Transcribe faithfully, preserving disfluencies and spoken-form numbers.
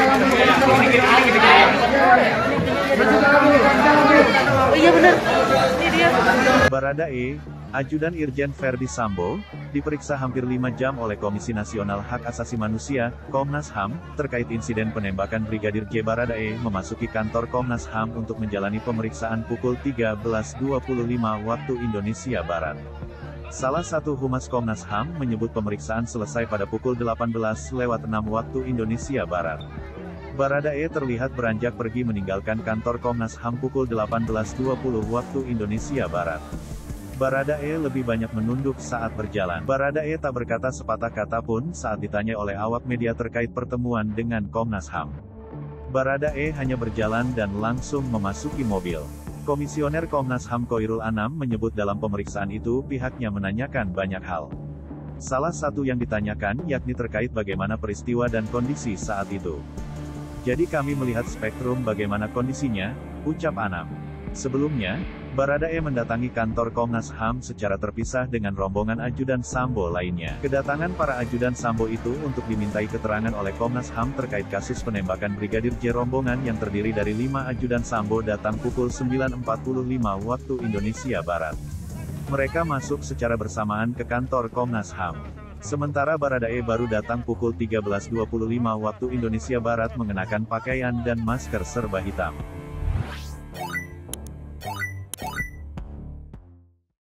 Oh iya benar, ini dia. Baradae, Ajudan Irjen Verdi Sambo, diperiksa hampir lima jam oleh Komisi Nasional Hak Asasi Manusia, Komnas H A M, terkait insiden penembakan Brigadir J. Baradae memasuki kantor Komnas H A M untuk menjalani pemeriksaan pukul tiga belas dua puluh lima waktu Indonesia Barat. Salah satu humas Komnas H A M menyebut pemeriksaan selesai pada pukul delapan belas lewat enam waktu Indonesia Barat. Baradae terlihat beranjak pergi meninggalkan kantor Komnas H A M pukul delapan belas dua puluh waktu Indonesia Barat. Baradae lebih banyak menunduk saat berjalan. Baradae tak berkata sepatah kata pun saat ditanya oleh awak media terkait pertemuan dengan Komnas H A M. Baradae hanya berjalan dan langsung memasuki mobil. Komisioner Komnas H A M Khoirul Anam menyebut dalam pemeriksaan itu pihaknya menanyakan banyak hal. Salah satu yang ditanyakan yakni terkait bagaimana peristiwa dan kondisi saat itu. Jadi kami melihat spektrum bagaimana kondisinya, ucap Anam. Sebelumnya, Baradae mendatangi kantor Komnas H A M secara terpisah dengan rombongan ajudan Sambo lainnya. Kedatangan para ajudan Sambo itu untuk dimintai keterangan oleh Komnas H A M terkait kasus penembakan Brigadir J. Rombongan yang terdiri dari lima ajudan Sambo datang pukul sembilan empat puluh lima waktu Indonesia Barat. Mereka masuk secara bersamaan ke kantor Komnas H A M. Sementara Baradae baru datang pukul tiga belas dua puluh lima waktu Indonesia Barat mengenakan pakaian dan masker serba hitam.